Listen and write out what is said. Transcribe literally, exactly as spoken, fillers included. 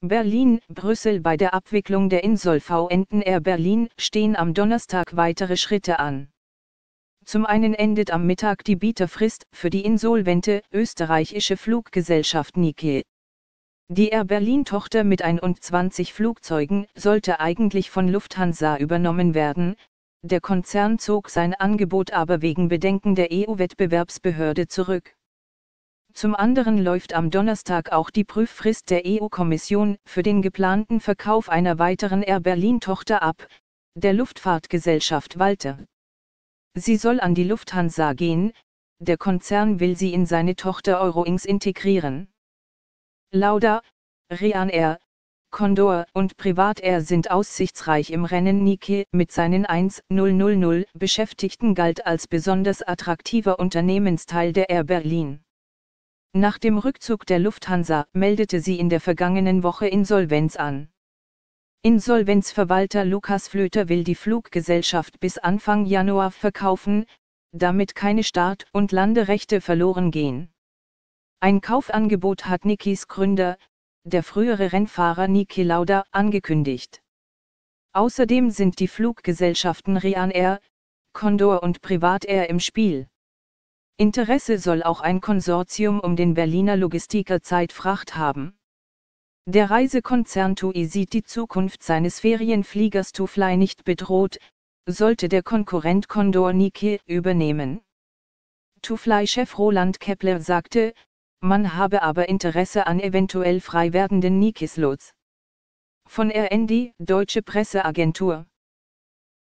Berlin, Brüssel. Bei der Abwicklung der Insolventen Air Berlin stehen am Donnerstag weitere Schritte an. Zum einen endet am Mittag die Bieterfrist für die insolvente österreichische Fluggesellschaft Niki. Die Air Berlin-Tochter mit einundzwanzig Flugzeugen sollte eigentlich von Lufthansa übernommen werden, der Konzern zog sein Angebot aber wegen Bedenken der E U-Wettbewerbsbehörde zurück. Zum anderen läuft am Donnerstag auch die Prüffrist der E U-Kommission für den geplanten Verkauf einer weiteren Air Berlin-Tochter ab, der Luftfahrtgesellschaft Walter. Sie soll an die Lufthansa gehen, der Konzern will sie in seine Tochter Eurowings integrieren. Lauda, Ryanair, Condor und Privatair sind aussichtsreich im Rennen. Niki mit seinen eintausend Beschäftigten galt als besonders attraktiver Unternehmensteil der Air Berlin. Nach dem Rückzug der Lufthansa meldete sie in der vergangenen Woche Insolvenz an. Insolvenzverwalter Lukas Flöter will die Fluggesellschaft bis Anfang Januar verkaufen, damit keine Start- und Landerechte verloren gehen. Ein Kaufangebot hat Nikis Gründer, der frühere Rennfahrer Niki Lauda, angekündigt. Außerdem sind die Fluggesellschaften Ryanair, Condor und Privatair im Spiel. Interesse soll auch ein Konsortium um den Berliner Logistiker Zeitfracht haben. Der Reisekonzern T U I sieht die Zukunft seines Ferienfliegers To Fly nicht bedroht, sollte der Konkurrent Condor Niki übernehmen. To Fly-Chef Roland Kepler sagte, man habe aber Interesse an eventuell frei werdenden Niki-Slots. Von R N D, Deutsche Presseagentur.